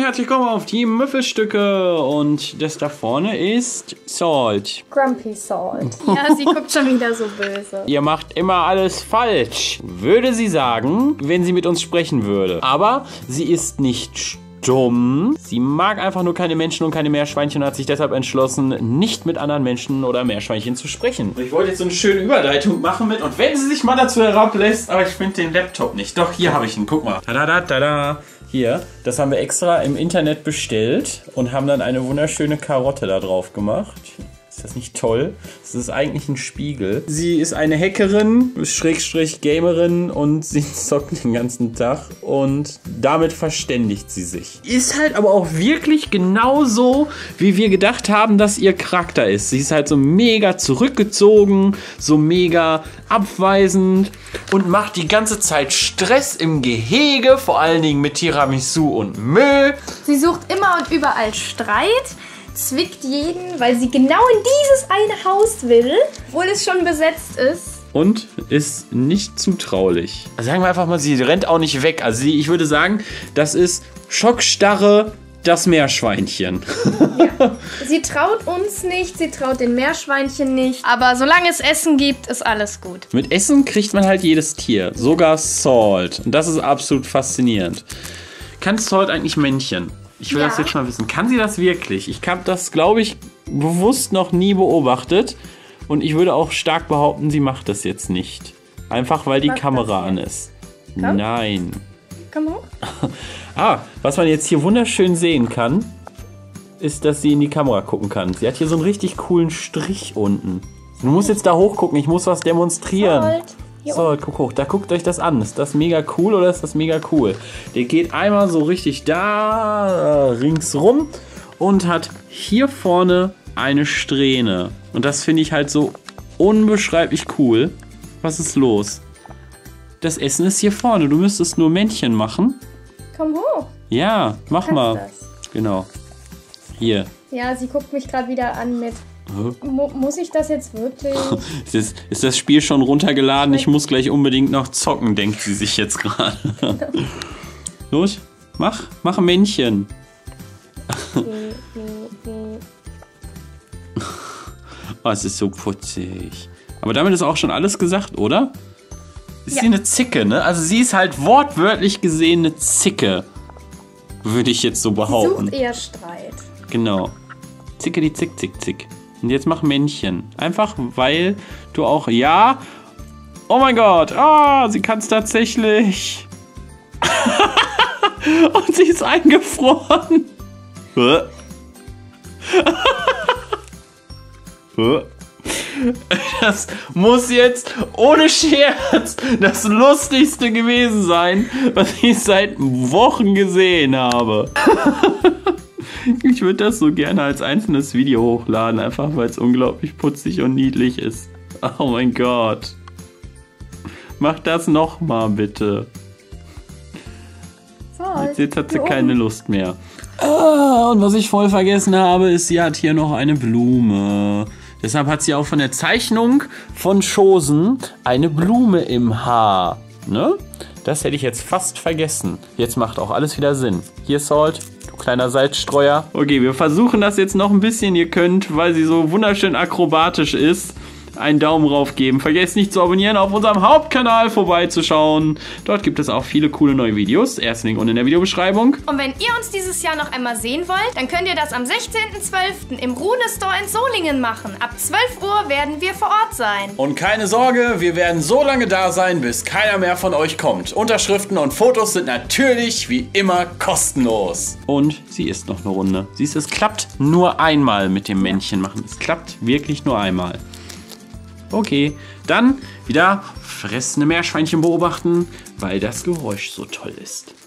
herzlich willkommen auf die Müffelstücke. Und das da vorne ist Salt. Grumpy Salt. Ja, sie guckt schon wieder so böse. Ihr macht immer alles falsch, würde sie sagen, wenn sie mit uns sprechen würde. Aber sie ist nicht dumm. Sie mag einfach nur keine Menschen und keine Meerschweinchen und hat sich deshalb entschlossen, nicht mit anderen Menschen oder Meerschweinchen zu sprechen. Ich wollte jetzt so eine schöne Überleitung machen mit, und wenn sie sich mal dazu herablässt, aber ich finde den Laptop nicht. Doch, hier habe ich ihn, guck mal. Tada, tada. Hier, das haben wir extra im Internet bestellt und haben dann eine wunderschöne Karotte da drauf gemacht. Ist das nicht toll? Das ist eigentlich ein Spiegel. Sie ist eine Hackerin, Schrägstrich Gamerin, und sie zockt den ganzen Tag und damit verständigt sie sich. Ist halt aber auch wirklich genauso, wie wir gedacht haben, dass ihr Charakter ist. Sie ist halt so mega zurückgezogen, so mega abweisend und macht die ganze Zeit Stress im Gehege, vor allen Dingen mit Tiramisu und Müll. Sie sucht immer und überall Streit, zwickt jeden, weil sie genau in dieses eine Haus will, obwohl es schon besetzt ist. Und ist nicht zutraulich. Sagen wir einfach mal, sie rennt auch nicht weg. Also ich würde sagen, das ist Schockstarre, das Meerschweinchen. Ja. Sie traut uns nicht, sie traut den Meerschweinchen nicht. Aber solange es Essen gibt, ist alles gut. Mit Essen kriegt man halt jedes Tier. Sogar Salt. Und das ist absolut faszinierend. Kann Salt eigentlich Männchen? Ich will das jetzt mal wissen. Kann sie das wirklich? Ich habe das, glaube ich, bewusst noch nie beobachtet. Und ich würde auch stark behaupten, sie macht das jetzt nicht. Einfach, weil die Kamera an ist. Komm. Nein. Komm hoch. Was man jetzt hier wunderschön sehen kann, ist, dass sie in die Kamera gucken kann. Sie hat hier so einen richtig coolen Strich unten. Du musst jetzt da hochgucken. Ich muss was demonstrieren. So, guck hoch. Da guckt euch das an. Ist das mega cool oder ist das mega cool? Der geht einmal so richtig da ringsrum und hat hier vorne eine Strähne. Und das finde ich halt so unbeschreiblich cool. Was ist los? Das Essen ist hier vorne. Du müsstest nur Männchen machen. Komm hoch. Ja, mach mal. Das. Genau. Hier. Ja, sie guckt mich gerade wieder an mit... Muss ich das jetzt wirklich? Ist das Spiel schon runtergeladen? Ich muss gleich unbedingt noch zocken, denkt sie sich jetzt gerade. Los, mach ein Männchen. Oh, es ist so putzig. Aber damit ist auch schon alles gesagt, oder? Ist sie eine Zicke, ne? Also sie ist halt wortwörtlich gesehen eine Zicke. Würde ich jetzt so behaupten. Sie sucht eher Streit. Genau. Zicke die Zick, Zick, Zick. Und jetzt mach Männchen. Einfach, weil du auch... Ja. Oh mein Gott. Sie kann es tatsächlich. Und sie ist eingefroren. Das muss jetzt ohne Scherz das Lustigste gewesen sein, was ich seit Wochen gesehen habe. Ich würde das so gerne als einzelnes Video hochladen, einfach weil es unglaublich putzig und niedlich ist. Oh mein Gott. Mach das nochmal, bitte. Jetzt hat sie keine Lust mehr. Und was ich voll vergessen habe, ist, sie hat hier noch eine Blume. Deshalb hat sie auch von der Zeichnung von Chosen eine Blume im Haar. Ne? Das hätte ich jetzt fast vergessen. Jetzt macht auch alles wieder Sinn. Hier, Salt. Kleiner Salzstreuer. Okay, wir versuchen das jetzt noch ein bisschen. Ihr könnt, weil sie so wunderschön akrobatisch ist, einen Daumen rauf geben. Vergesst nicht zu abonnieren, auf unserem Hauptkanal vorbeizuschauen. Dort gibt es auch viele coole neue Videos. Ersten Link unten in der Videobeschreibung. Und wenn ihr uns dieses Jahr noch einmal sehen wollt, dann könnt ihr das am 16.12. im Rune Store in Solingen machen. Ab 12 Uhr werden wir vor Ort sein. Und keine Sorge, wir werden so lange da sein, bis keiner mehr von euch kommt. Unterschriften und Fotos sind natürlich wie immer kostenlos. Und sie isst noch eine Runde. Siehst du, es klappt nur einmal mit dem Männchen machen. Es klappt wirklich nur einmal. Okay, dann wieder fressende Meerschweinchen beobachten, weil das Geräusch so toll ist.